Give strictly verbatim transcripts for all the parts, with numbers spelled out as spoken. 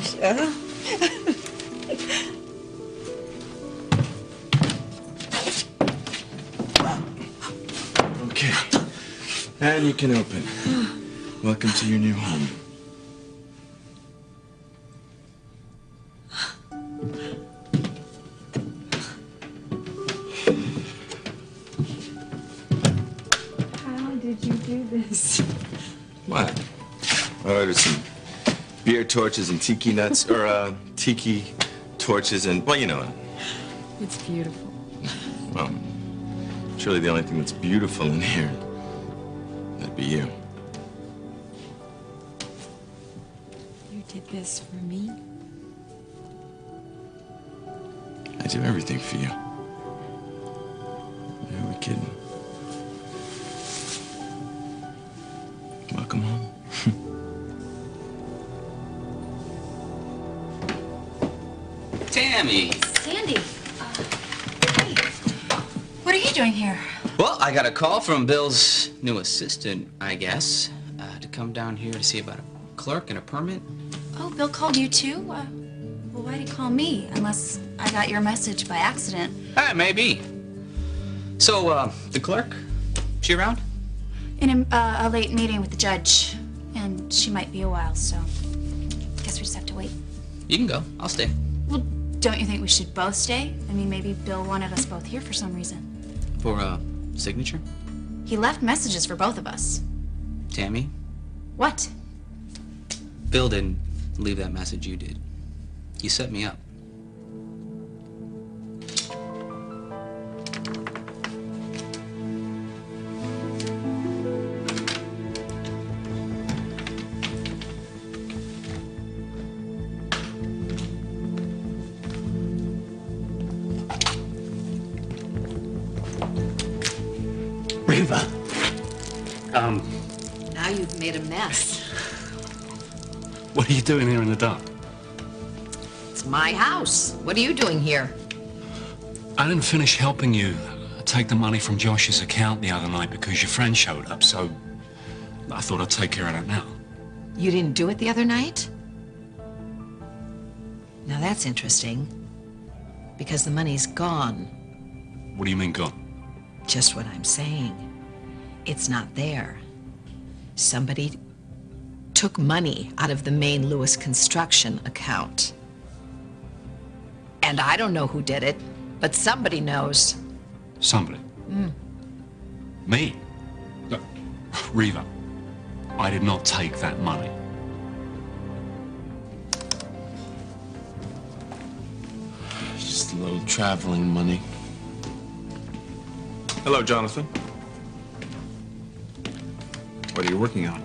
Yeah. Okay. And you can open. Welcome to your new home. How did you do this? What? I ordered some beer torches and tiki nuts, or uh, tiki torches and, well, you know. It's beautiful. Well, surely the only thing that's beautiful in here, that'd be you. You did this for me? I do everything for you. Who are we kidding? Welcome home. Tammy! Sandy, uh, hey, what are you doing here? Well, I got a call from Bill's new assistant, I guess, uh, to come down here to see about a clerk and a permit. Oh, Bill called you too? Uh, well, why'd he call me? Unless I got your message by accident. Ah, maybe. So, uh, the clerk? She around? In a, uh, a late meeting with the judge, and she might be a while, so guess we just have to wait. You can go. I'll stay. Well, don't you think we should both stay? I mean, maybe Bill wanted us both here for some reason. For a signature? He left messages for both of us. Tammy? What? Bill didn't leave that message, you did. You set me up. Reva. Um, Now you've made a mess. what are you doing here in the dark? It's my house. What are you doing here? I didn't finish helping you take the money from Josh's account the other night because your friend showed up, so I thought I'd take care of that now. You didn't do it the other night? Now that's interesting. Because the money's gone. What do you mean gone? Just what I'm saying. It's not there. Somebody took money out of the main Lewis construction account. And I don't know who did it, but somebody knows. Somebody. Mm. Me? Look, Reva, I did not take that money. Just a little traveling money. Hello, Jonathan. What are you working on?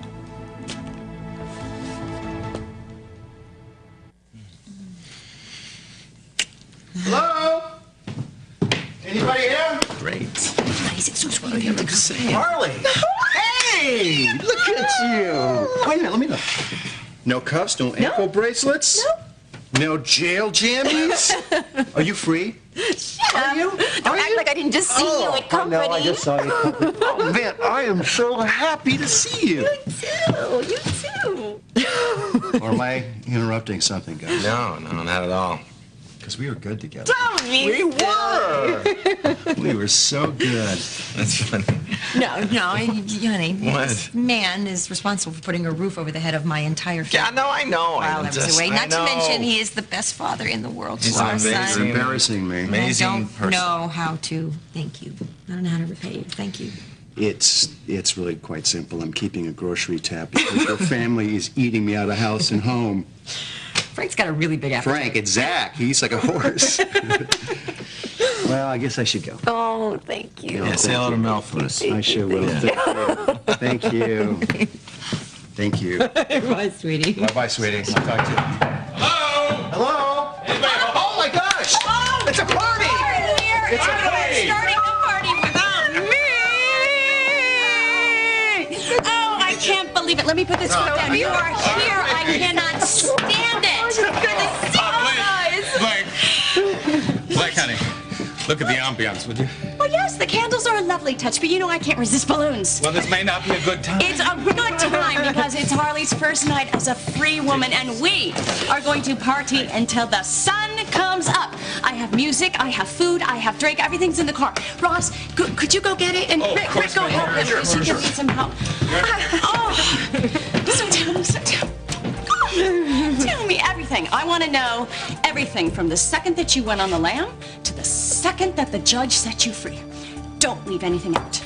Hello? Anybody here? Great. What are you saying? Harley! Hey! Look at you! Wait a minute, let me look. No cuffs, no ankle bracelets? No. No jail jammies? Are you free? Are you? Don't Are act you? like I didn't just see Oh, you at company. I know, I just saw you at company. Oh, man, I am so happy to see you. You too. You too. Or am I interrupting something, guys? No, no, not at all. Because we were good together. Don't be We were! We were so good. That's funny. No, no, honey. What? This man is responsible for putting a roof over the head of my entire family. Yeah, no, I know. While I I'm was just, away. I Not to know. mention, he is the best father in the world He's to our amazing. You're son. embarrassing me. Amazing I don't person. know how to thank you. I don't know how to repay you. Thank you. It's it's really quite simple. I'm keeping a grocery tab because your family is eating me out of house and home. Frank's got a really big appetite. Frank, it's Zach. He eats like a horse. Well, I guess I should go. Oh, thank you. Yeah, say hello to Mel for us. I sure will. Thank you. Thank you. Bye, sweetie. Bye-bye, sweetie. I'll talk to you. Hello? Hello? Anybody home? Oh, my gosh! Oh, It's a party! It's a party! Starting the party without me! Oh, I can't believe it. Let me put this foot down. You are here. I cannot stand it. Good to see you guys. Blake. Blake, honey. Look at the ambiance, would you? Well, yes, the candles are a lovely touch, but you know I can't resist balloons. Well, this may not be a good time. It's a good time because it's Harley's first night as a free woman, and we are going to party until the sun comes up. I have music, I have food, I have drink, everything's in the car. Ross, could, could you go get it? And Oh, Rick, of Rick, course, go ma'am. help him Sure, because he sure, can sure. need some help. I- oh, so tell me, so tell Tell me everything. I want to know everything from the second that you went on the lam to the second that the judge set you free. Don't leave anything out.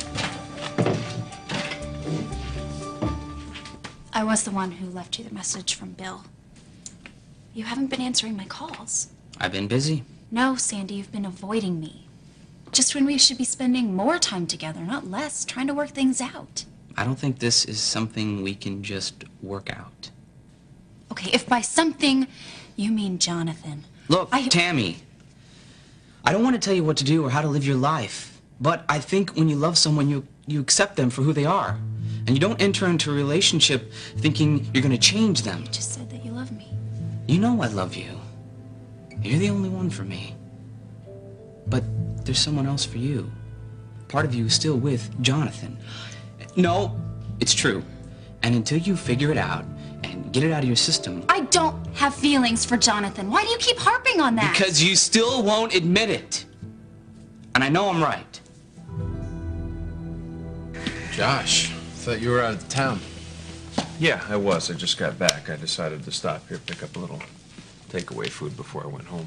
I was the one who left you the message from Bill. You haven't been answering my calls. I've been busy. No, Sandy, you've been avoiding me. Just when we should be spending more time together, not less, trying to work things out. I don't think this is something we can just work out. Okay, if by something you mean Jonathan. Look, I... Tammy, I don't want to tell you what to do or how to live your life, but I think when you love someone, you, you accept them for who they are. And you don't enter into a relationship thinking you're going to change them. You just said that you love me. You know I love you. You're the only one for me. But there's someone else for you. Part of you is still with Jonathan. No, it's true. And until you figure it out and get it out of your system... I don't have feelings for Jonathan. Why do you keep harping on that? Because you still won't admit it. And I know I'm right. Josh, thought you were out of town. Yeah, I was. I just got back. I decided to stop here, pick up a little takeaway food before I went home.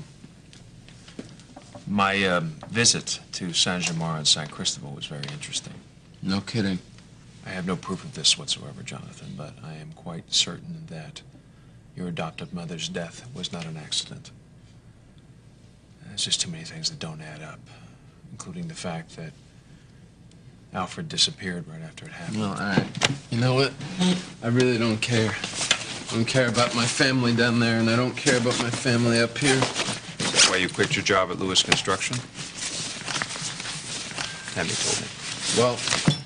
My um, visit to Saint-Germain and Saint Cristobal was very interesting. No kidding. I have no proof of this whatsoever, Jonathan, but I am quite certain that your adoptive mother's death was not an accident. There's just too many things that don't add up, including the fact that Alfred disappeared right after it happened. Well, all right. You know what? I really don't care. I don't care about my family down there, and I don't care about my family up here. Is that why you quit your job at Lewis Construction? Tammy told me. Well,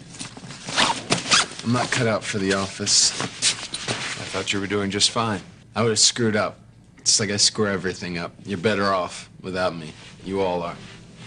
I'm not cut out for the office. I thought you were doing just fine. I would have screwed up. It's like I screw everything up. You're better off without me. You all are.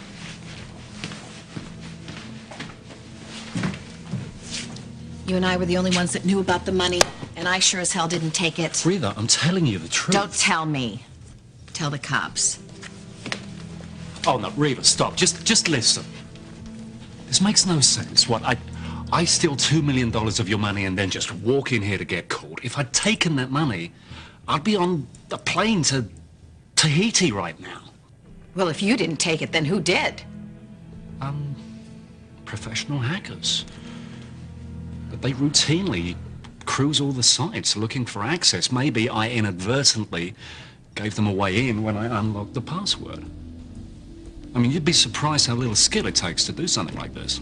You and I were the only ones that knew about the money, and I sure as hell didn't take it. Rita, I'm telling you the truth. Don't tell me. Tell the cops. Oh, no, Rita, stop. Just, just listen. This makes no sense. What, I, I steal two million dollars of your money and then just walk in here to get caught. If I'd taken that money, I'd be on a plane to Tahiti right now. Well, if you didn't take it, then who did? Um, professional hackers. But they routinely cruise all the sites looking for access. Maybe I inadvertently gave them a way in when I unlocked the password. I mean, you'd be surprised how little skill it takes to do something like this.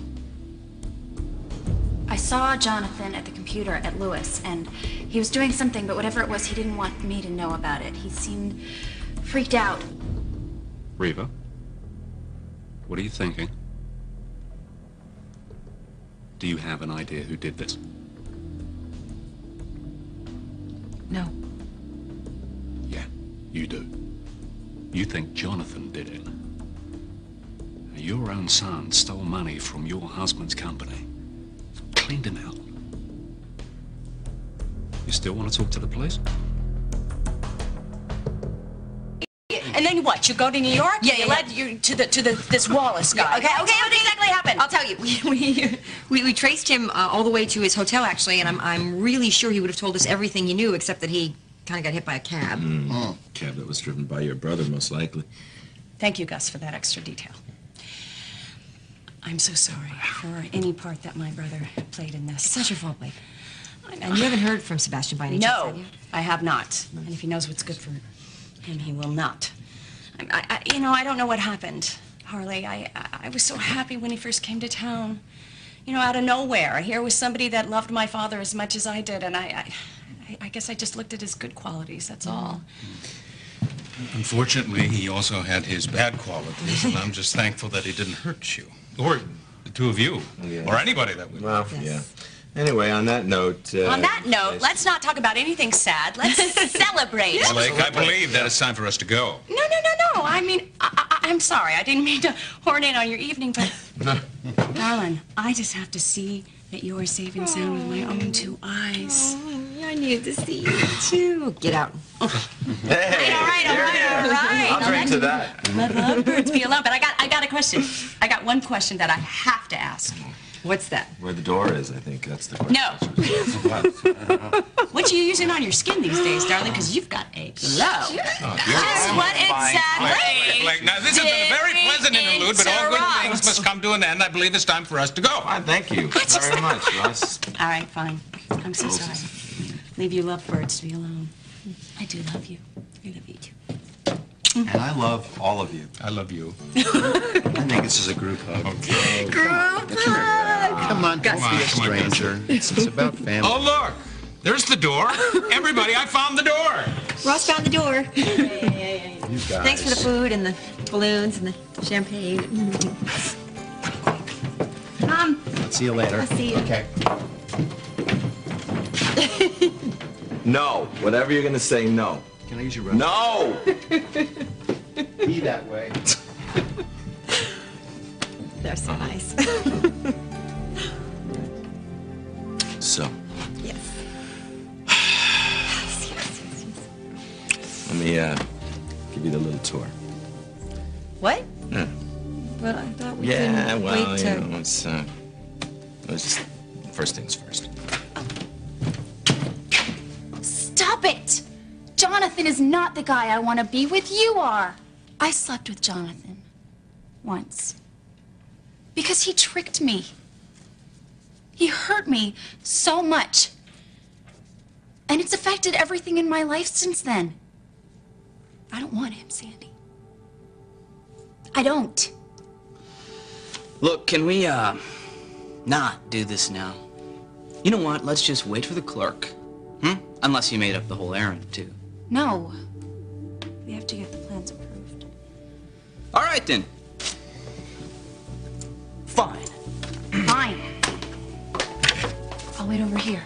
I saw Jonathan at the computer at Lewis, and he was doing something, but whatever it was, he didn't want me to know about it. He seemed freaked out. Reva, what are you thinking? Do you have an idea who did this? No. Yeah, you do. You think Jonathan did it. Your own son stole money from your husband's company. Cleaned him out. You still want to talk to the police? And then what? You go to New York? Yeah, You yeah, led you to the to the this Wallace guy. Okay, okay, What okay. exactly happened? I'll tell you. We we we, we traced him uh, all the way to his hotel, actually, and I'm I'm really sure he would have told us everything he knew, except that he kind of got hit by a cab. Mm. Cab that was driven by your brother, most likely. Thank you, Gus, for that extra detail. I'm so sorry for any part that my brother played in this. It's not your fault, Blake. And you haven't heard from Sebastian by any chance, have No, you? I have not. And if he knows what's good for him, he will not. I, I, you know, I don't know what happened, Harley. I, I, I was so happy when he first came to town. You know, out of nowhere. Here was somebody that loved my father as much as I did, and I, I, I guess I just looked at his good qualities, that's all. Unfortunately, he also had his bad qualities, and I'm just thankful that he didn't hurt you. Or the two of you. Yeah. Or anybody that would. Well, yeah. Anyway, on that note... Uh, On that note, I- let's not talk about anything sad. Let's celebrate. Blake, I believe that it's time for us to go. No, no, no, no. I mean, I, I, I'm sorry. I didn't mean to horn in on your evening, but... Darling, I just have to see that you're safe and sound with my own two eyes. Oh, I needed to see you, too. Get out. Hey, all right, all right, all right. I'll drink to that. Let the lovebirds be alone. But I got, I got a question. I got one question that I have to ask. What's that? Where the door is, I think that's the question. No. What are you using on your skin these days, darling? Because you've got a glow. Just what exactly? Like, now, this has been a very pleasant interlude, but all good things must come to an end. I believe it's time for us to go. Fine, thank you very much, Russ. All right, fine. I'm so sorry. Leave you lovebirds to be alone. I do love you. I love you too. And I love all of you. I love you. I think this is a group hug. Okay. Group hug. Come on, don't Come be on, a come on, guys. stranger. It's, it's about family. Oh, look. There's the door. Everybody, I found the door. Ross found the door. You guys. Thanks for the food and the balloons and the champagne. Mom. I'll see you later. I'll see you. Okay. No. Whatever you're going to say, no. Can I use your restroom? No! Be that way. They're so nice. So, Yes. let me uh, give you the little tour. What? Yeah. But I thought we Yeah, couldn't well, wait you to... know, it's, uh, it's just first things first. Stop it! Jonathan is not the guy I want to be with. You are. I slept with Jonathan. Once. Because he tricked me. He hurt me so much. And it's affected everything in my life since then. I don't want him, Sandy. I don't. Look, can we, uh, not do this now? You know what? Let's just wait for the clerk. Hmm? Unless you made up the whole errand, too. No. We have to get the plans approved. All right, then. Fine. Fine. I'll wait over here.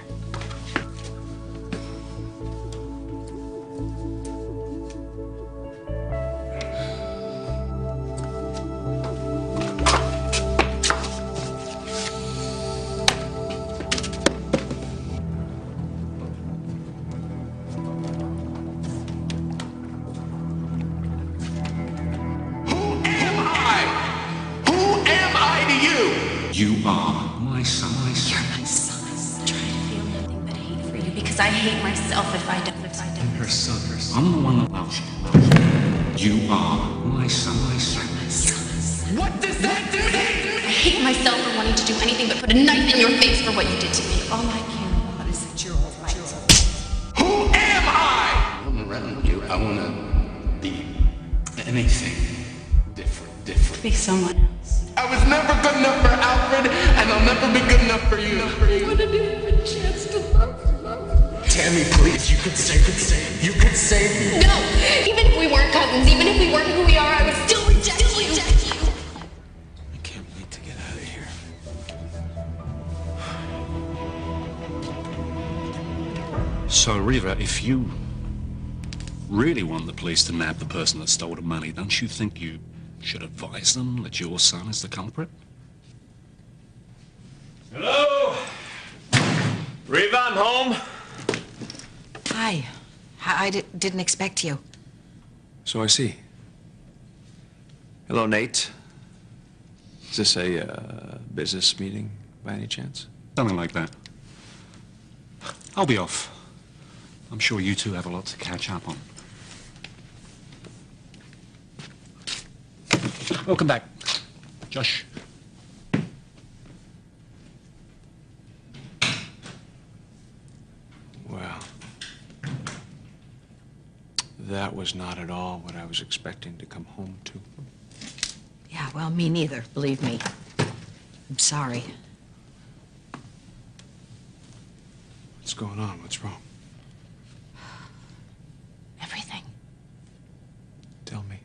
You are my son, my son. You're my son. I'm trying to feel nothing but hate for you because I hate myself if I don't. If I don't. Her son, her son. I'm the one that loves you. You are my son, my son. My son. What does that do to me? I hate myself for wanting to do anything but put a knife in your face for what you did to me. All I care about is that you're all right. Who am I? I'm around you. I want to be anything different, different. Be someone else. I was never good enough for Alfred, and I'll never be good enough for you. I wanted to have a chance to love you. Tammy, please, you could save it. You could save me. No! Even if we weren't cousins, even if we weren't who we are, I would still reject you. Reject you. I can't wait to get out of here. So, Reva, if you really want the police to nab the person that stole the money, don't you think you should advise them that your son is the culprit? Hello? Reva, I'm home. Hi. I, I di- didn't expect you. So I see. Hello, Nate. Is this a uh, business meeting by any chance? Something like that. I'll be off. I'm sure you two have a lot to catch up on. Welcome back, Josh. Well, that was not at all what I was expecting to come home to. Yeah, well, me neither, believe me. I'm sorry. What's going on? What's wrong? Everything. Tell me.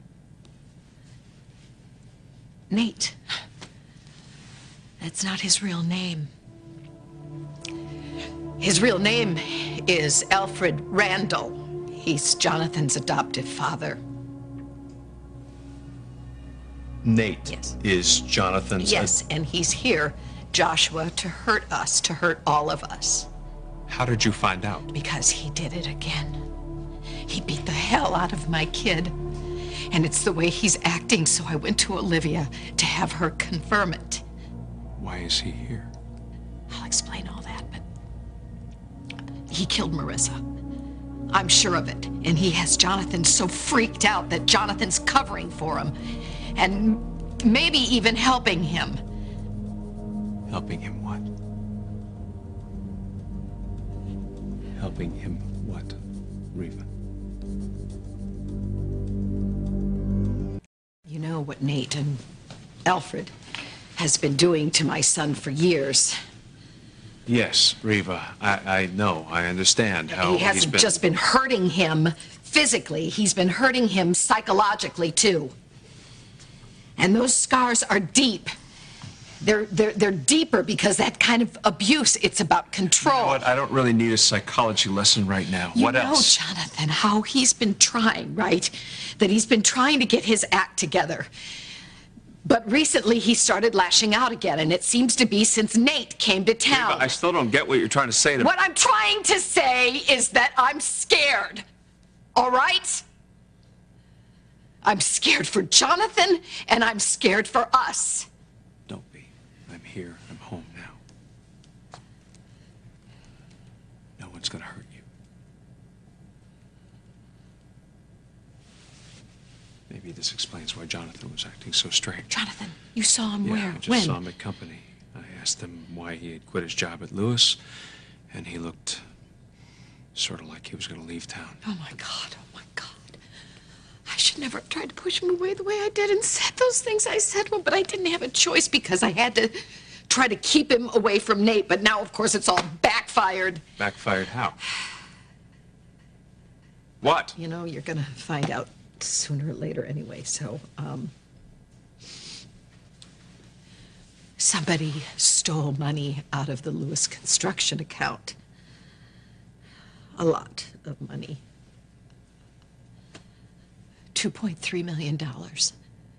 Nate. That's not his real name. His real name is Alfred Randall. He's Jonathan's adoptive father. Nate Yes. is Jonathan's... Yes, and he's here, Joshua, to hurt us, to hurt all of us. How did you find out? Because he did it again. He beat the hell out of my kid. And it's the way he's acting, so I went to Olivia to have her confirm it. Why is he here? I'll explain all that, but he killed Marissa. I'm sure of it. And he has Jonathan so freaked out that Jonathan's covering for him. And maybe even helping him. Helping him what? Helping him what, Reva? You know what Nate and Alfred has been doing to my son for years. Yes, Reva, I, I know, I understand how He he's hasn't been... just been hurting him physically, he's been hurting him psychologically, too. And those scars are deep. They're, they're, they're deeper because that kind of abuse, it's about control. You know what? I don't really need a psychology lesson right now. You What know, else? Jonathan, how he's been trying, right? That he's been trying to get his act together. But recently he started lashing out again, and it seems to be since Nate came to town. Reva, I still don't get what you're trying to say to me. What I'm trying to say is that I'm scared, all right? I'm scared for Jonathan, and I'm scared for us. Don't be. I'm here. I'm home now. No one's gonna hurt you. Maybe this explains why Jonathan was acting so strange. Jonathan, you saw him Yeah, where? I just when? saw him at company. I asked him why he had quit his job at Lewis, and he looked sort of like he was going to leave town. Oh, my God. Oh, my God. I should never have tried to push him away the way I did and said those things I said to him, but I didn't have a choice because I had to try to keep him away from Nate. But now, of course, it's all backfired. Backfired how? What? You know, you're going to find out sooner or later anyway, so, um... somebody stole money out of the Lewis construction account. A lot of money. two point three million dollars.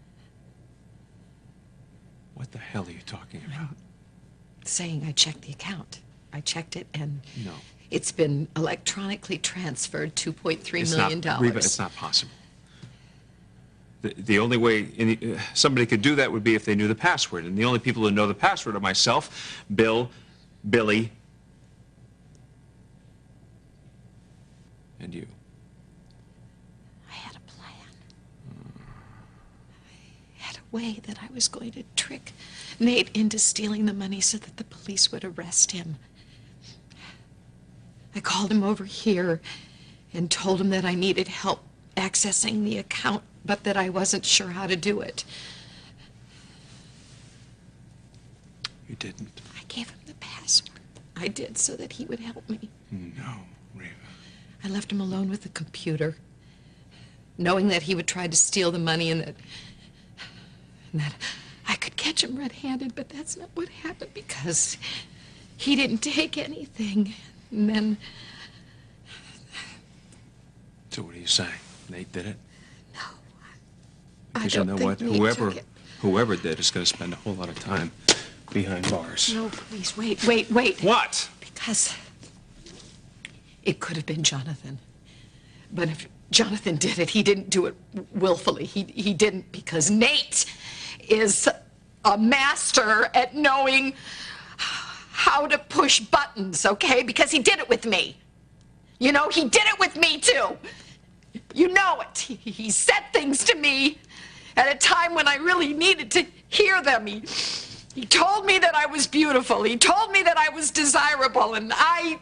What the hell are you talking about? Saying I checked the account. I checked it and No. it's been electronically transferred two point three It's million not, dollars. Reva, it's not possible. The, the only way any, uh, somebody could do that would be if they knew the password. And the only people who know the password are myself, Bill, Billy, and you. I had a plan. I had a way that I was going to trick Nate into stealing the money so that the police would arrest him. I called him over here and told him that I needed help accessing the account, but that I wasn't sure how to do it. You didn't. I gave him the password. I did so that he would help me. No, Reva. I left him alone with the computer, knowing that he would try to steal the money and that, and that I could catch him red-handed, but that's not what happened because he didn't take anything. And then... So what are you saying? Nate did it? No. Because I don't you know think what? Nate Whoever, took it. whoever did is going to spend a whole lot of time behind bars. No, please, wait, wait, wait. What? Because it could have been Jonathan. But if Jonathan did it, he didn't do it willfully. He, he didn't because Nate is a master at knowing how to push buttons, okay? Because he did it with me. You know, he did it with me, too. You know it. He, he said things to me at a time when I really needed to hear them. He, he told me that I was beautiful. He told me that I was desirable, and I...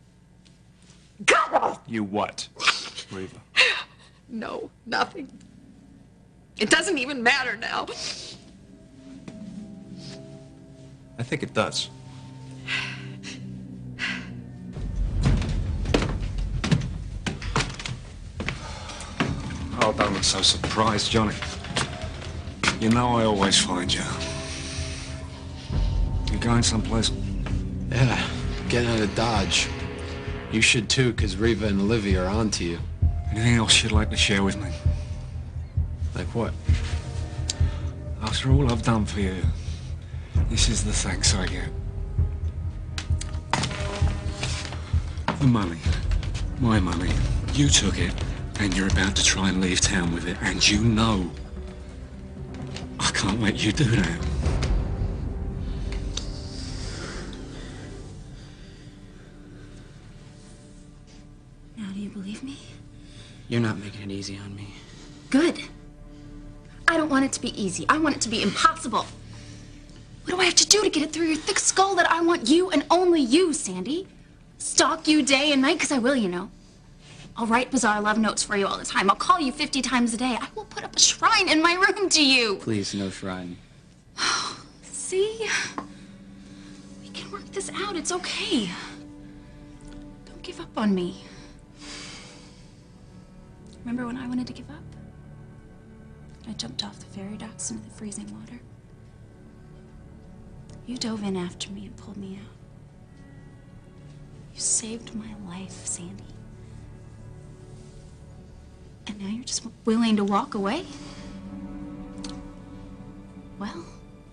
God! You what, Reva? No, nothing. It doesn't even matter now. I think it does. Oh, don't look so surprised, Johnny. You know I always find you. You going someplace? Yeah, getting out of Dodge. You should too, because Reva and Olivia are on to you. Anything else you'd like to share with me? Like what? After all I've done for you, this is the thanks I get. The money. My money. You took it, and you're about to try and leave town with it, and you know I can't let you do that. Now, do you believe me? You're not making it easy on me. Good. I don't want it to be easy. I want it to be impossible. What do I have to do to get it through your thick skull that I want you and only you, Sandy? Stalk you day and night, because I will, you know. I'll write bizarre love notes for you all the time. I'll call you fifty times a day. I will put up a shrine in my room to you. Please, no shrine. See? We can work this out. It's okay. Don't give up on me. Remember when I wanted to give up? I jumped off the ferry docks into the freezing water. You dove in after me and pulled me out. You saved my life, Sandy. And now you're just willing to walk away? Well,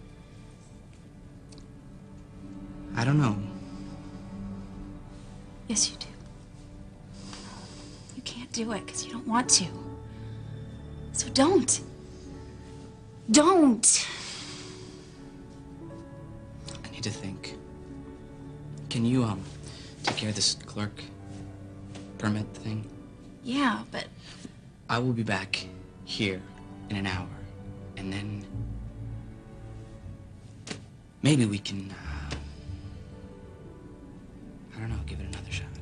I don't know. yes, you do. You can't do it because you don't want to. So don't. Don't. I need to think. Can you, um, take care of this clerk permit thing? Yeah, but I will be back here in an hour, and then maybe we can, uh, I don't know, give it another shot.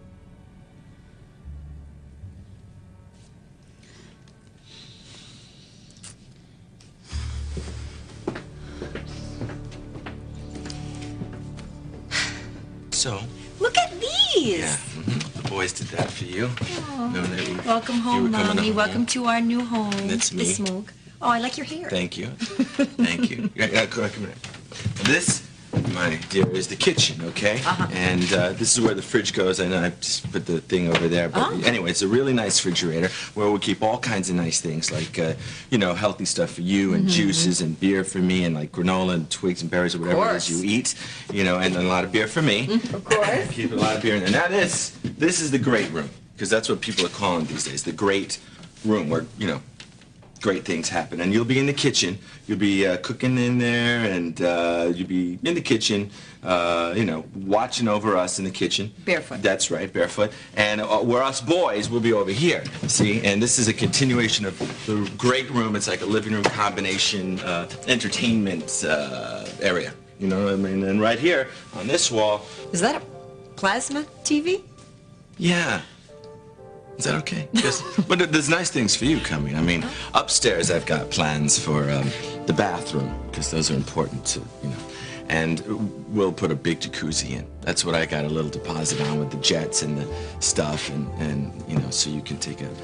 So, Look at these. yeah, mhm. The boys did that for you. Oh. No, they were- Welcome you home, were coming Mommy. home. Welcome to our new home. That's me. The smoke. Oh, I like your hair. Thank you. Thank you. Yeah, yeah, come come here. This, my dear, is the kitchen, okay? Uh-huh. And uh, this is where the fridge goes. I know I just put the thing over there, but Oh. anyway, it's a really nice refrigerator where we'll keep all kinds of nice things like, uh, you know, healthy stuff for you and Mhm. juices and beer for me and like granola and twigs and berries or whatever it is course. you eat, you know, and then a lot of beer for me. Of course. Keep a lot of beer in there. Now this, this is the great room because that's what people are calling these days, the great room where, you know, great things happen. And you'll be in the kitchen. You'll be uh, cooking in there, and uh, you'll be in the kitchen, uh, you know, watching over us in the kitchen. Barefoot. That's right, barefoot. And uh, where us boys will be over here. See, and this is a continuation of the great room. It's like a living room combination uh, entertainment uh, area. You know what I mean? And right here on this wall. Is that a plasma T V? Yeah. Is that okay? Yes. But there's nice things for you coming. I mean, upstairs I've got plans for um, the bathroom because those are important to, you know. And we'll put a big jacuzzi in. That's what I got a little deposit on with the jets and the stuff, and, and you know, so you can take a.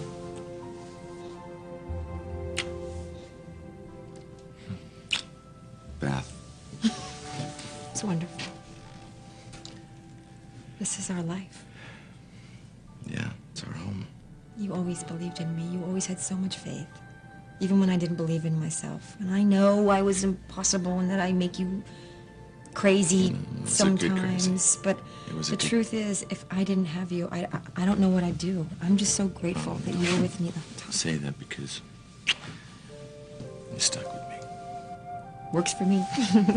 bath. It's wonderful. This is our life. Yeah, it's our home. You always believed in me. You always had so much faith. Even when I didn't believe in myself. And I know I was impossible and that I make you crazy Mm, it's a good crazy. sometimes. But It was a the good- truth is, if I didn't have you, I, I, I don't know what I'd do. I'm just so grateful that you were with me the whole time. Say that because you're stuck with me. Works for me.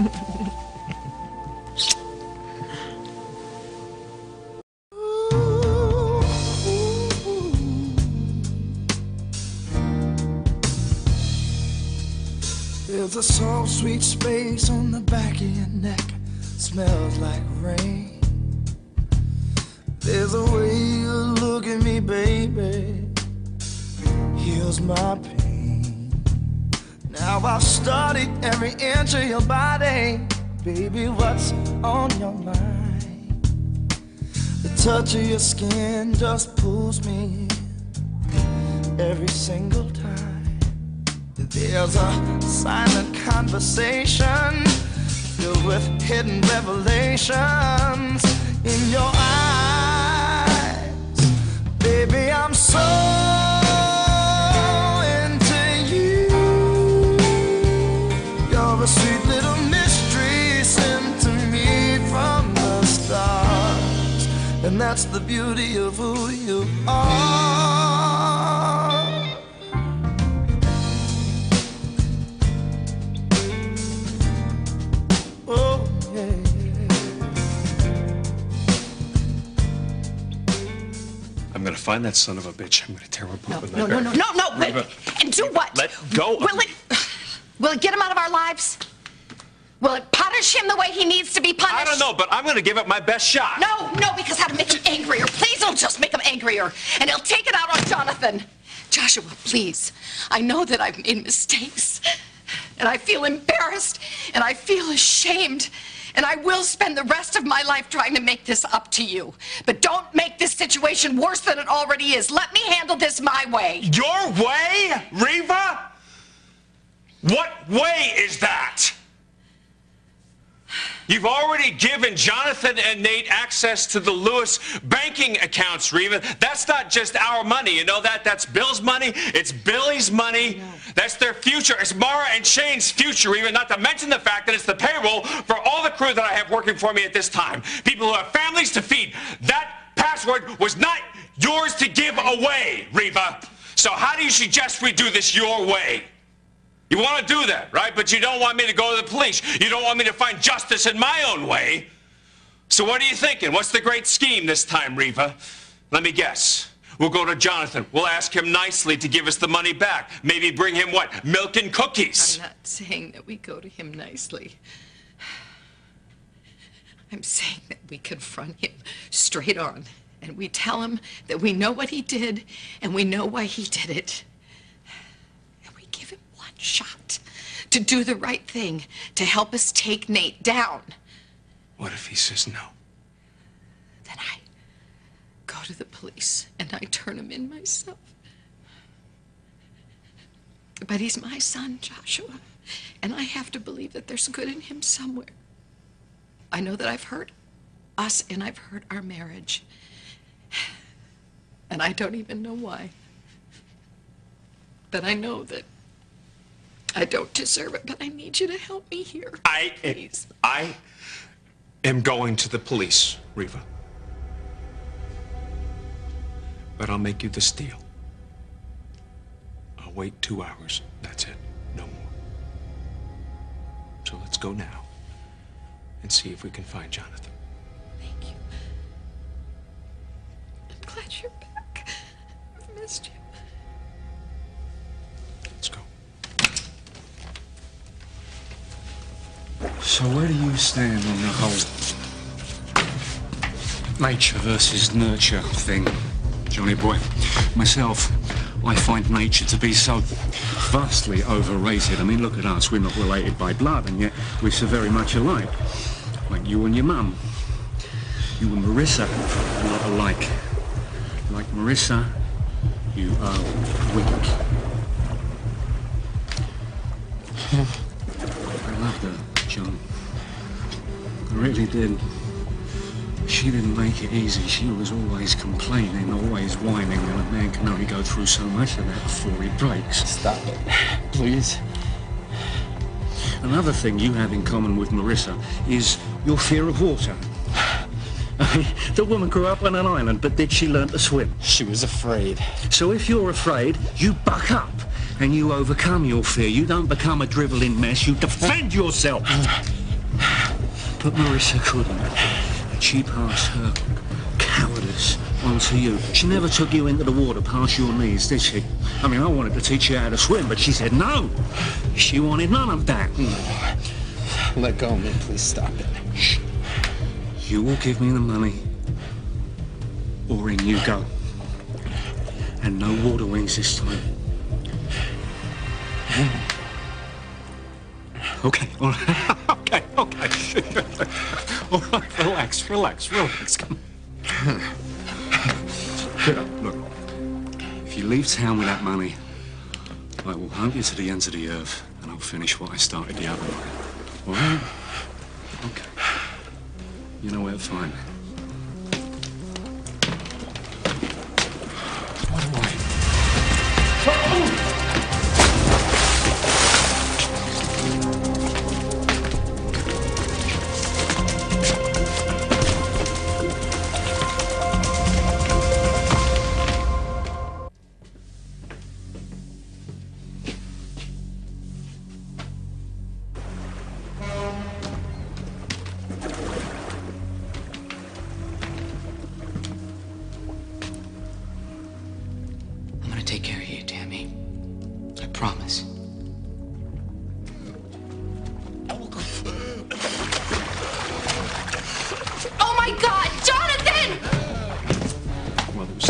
There's a soft, sweet space on the back of your neck. Smells like rain. There's a way you look at me, baby. Heals my pain. Now I've studied every inch of your body. Baby, what's on your mind? The touch of your skin just pulls me in every single time. There's a silent conversation filled with hidden revelations in your eyes. Baby, I'm so into you. that's the beauty of who you are. Oh, yeah. I'm gonna find that son of a bitch. I'm gonna tear him apart with my No, bare no, no, no, no. Reva, And do what? let go of Will me. it, will it get him out of our lives? Will it punish him the way he needs to be punished? I don't know, but I'm gonna give it my best shot. No, no, because that'll make him angrier. Please don't just make him angrier. And he'll take it out on Jonathan. Joshua, please. I know that I've made mistakes. And I feel embarrassed. And I feel ashamed. And I will spend the rest of my life trying to make this up to you. But don't make this situation worse than it already is. Let me handle this my way. Your way, Reva? What way is that? You've already given Jonathan and Nate access to the Lewis banking accounts, Reva. That's not just our money. You know that? That's Bill's money. It's Billy's money. That's their future. It's Mara and Shane's future, Reva. Not to mention the fact that it's the payroll for all the crew that I have working for me at this time. People who have families to feed. That password was not yours to give away, Reva. So how do you suggest we do this your way? You want to do that, right? But you don't want me to go to the police. You don't want me to find justice in my own way. So what are you thinking? What's the great scheme this time, Reva? Let me guess. We'll go to Jonathan. We'll ask him nicely to give us the money back. Maybe bring him what? Milk and cookies. I'm not saying that we go to him nicely. I'm saying that we confront him straight on. And we tell him that we know what he did and we know why he did it. Shot to do the right thing, to help us take Nate down. What if he says no? Then I go to the police and I turn him in myself. But he's my son, Joshua, and I have to believe that there's good in him somewhere. I know that I've hurt us and I've hurt our marriage. And I don't even know why. But I know that I don't deserve it, but I need you to help me here. I, Please. I am going to the police, Reva. But I'll make you this deal. I'll wait two hours. That's it. No more. So let's go now and see if we can find Jonathan. Thank you. I'm glad you're back. I've missed you. Let's go. So where do you stand on the whole nature versus nurture thing, Johnny boy? Myself, I find nature to be so vastly overrated. I mean, look at us. We're not related by blood, and yet we're so very much alike. Like you and your mum. You and Marissa are not alike. Like Marissa, you are weak. I loved her, John. I really did. She didn't make it easy. She was always complaining, always whining, and a man can only go through so much of that before he breaks. Stop it, please. Another thing you have in common with Marissa is your fear of water. I mean, the woman grew up on an island, but did she learn to swim? She was afraid. So if you're afraid, you buck up and you overcome your fear. You don't become a driveling mess, you defend yourself. But Marissa couldn't. She passed her cowardice onto you. She never took you into the water past your knees, did she? I mean, I wanted to teach you how to swim, but she said no. She wanted none of that. Let go of me, please stop it. Shh. You will give me the money, or in you go. And no water wings this time. Okay, all right. okay, okay. All right, relax, relax, relax. Come on. Get up, look. If you leave town with that money, I will hunt you to the ends of the earth, and I'll finish what I started the other night. All right? Okay. You know where to find me. What do I...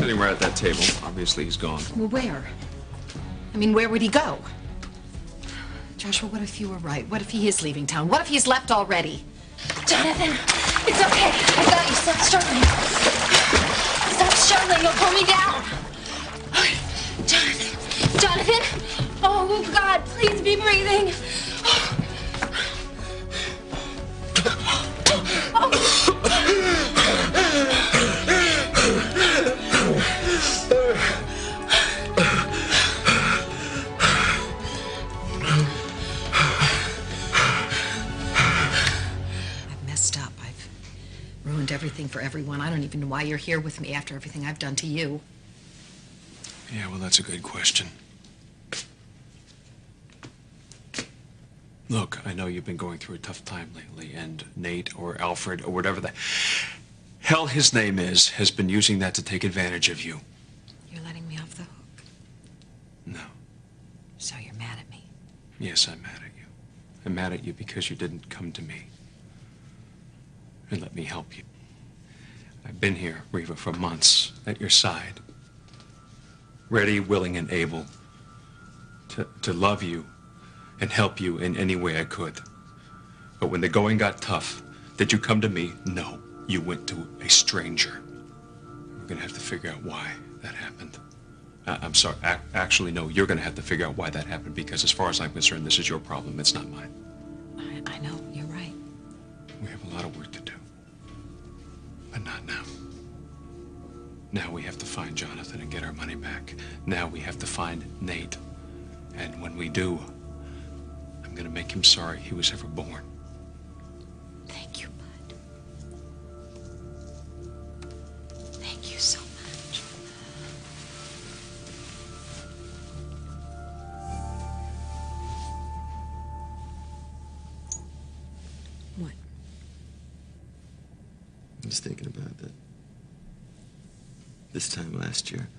sitting right at that table. Obviously, he's gone. Well, where? I mean, where would he go? Joshua, what if you were right? What if he is leaving town? What if he's left already? Jonathan, it's okay. I got you. Stop struggling. Stop struggling. You'll pull me down. Jonathan. Jonathan. Oh, God, please be breathing. Everything for everyone. I don't even know why you're here with me after everything I've done to you. Yeah, well, that's a good question. Look, I know you've been going through a tough time lately, and Nate or Alfred or whatever the hell his name is has been using that to take advantage of you. You're letting me off the hook. No. So you're mad at me? Yes, I'm mad at you. I'm mad at you because you didn't come to me and let me help you. I've been here, Reva, for months at your side, ready, willing, and able to, to love you and help you in any way I could. But when the going got tough, did you come to me? No, you went to a stranger. We're gonna have to figure out why that happened. I, I'm sorry, ac actually, no, you're gonna have to figure out why that happened, because as far as I'm concerned, this is your problem, it's not mine. I, I know, you're right. We have a lot of work to do. But not now. Now we have to find Jonathan and get our money back. Now we have to find Nate. And when we do, I'm gonna make him sorry he was ever born. Thank you, Bud. Thank you so much. What? I was thinking about that. This time last year,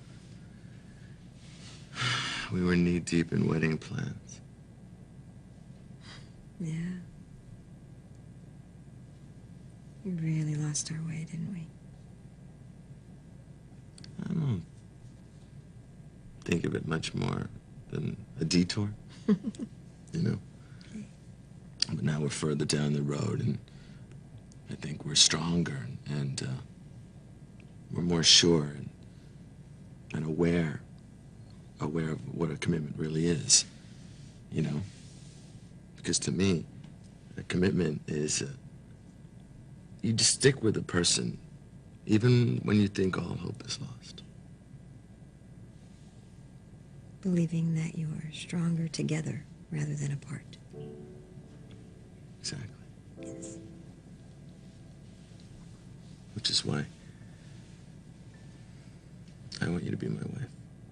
we were knee-deep in wedding plans. Yeah. We really lost our way, didn't we? I don't think of it much more than a detour, you know? But now we're further down the road, and I think we're stronger, and uh, we're more sure and, and aware, aware of what a commitment really is, you know? Because to me, a commitment is, uh, you just stick with a person, even when you think all hope is lost. Believing that you are stronger together rather than apart. Exactly. Yes. Which is why I want you to be my wife.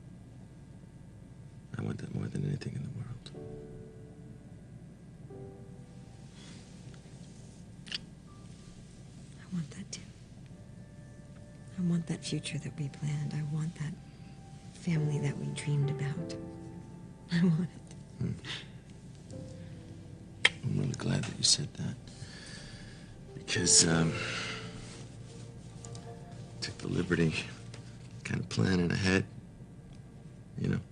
I want that more than anything in the world. I want that too. I want that future that we planned. I want that family that we dreamed about. I want it. Hmm. I'm really glad that you said that. Because, um, I took the liberty kind of planning ahead, you know.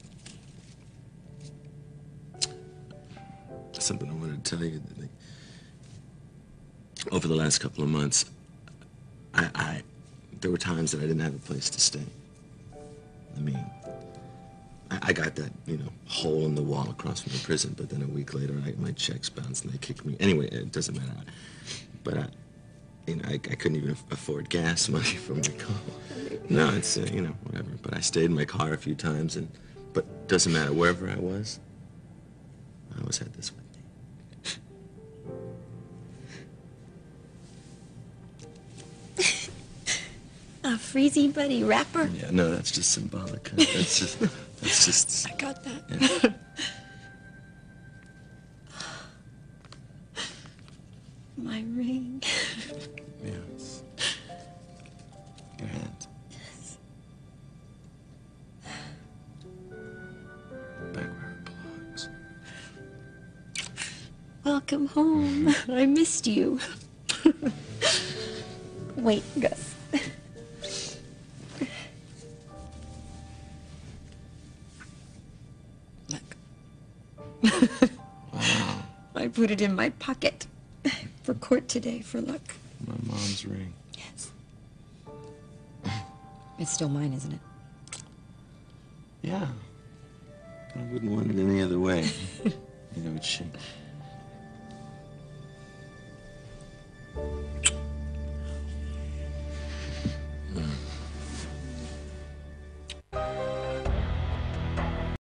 Something I wanted to tell you. That, like, over the last couple of months, I, I, there were times that I didn't have a place to stay. I mean, I, I got that, you know, hole in the wall across from the prison, but then a week later, I, my checks bounced and they kicked me. Anyway, it doesn't matter. But I, you know, I, I couldn't even afford gas money for my car. No, it's, uh, you know, whatever. But I stayed in my car a few times, and, but doesn't matter. Wherever I was, I always had this with me. A Freezy Buddy rapper? Yeah, no, that's just symbolic. Huh? That's just, that's just... I got that. Yeah. My ring. Yes. Your hand. Yes. Back where it belongs. Welcome home. I missed you. Wait, Gus. Wow. I put it in my pocket for court today for luck. My mom's ring. Yes. It's still mine, isn't it? Yeah. I wouldn't want it any other way. Neither would she.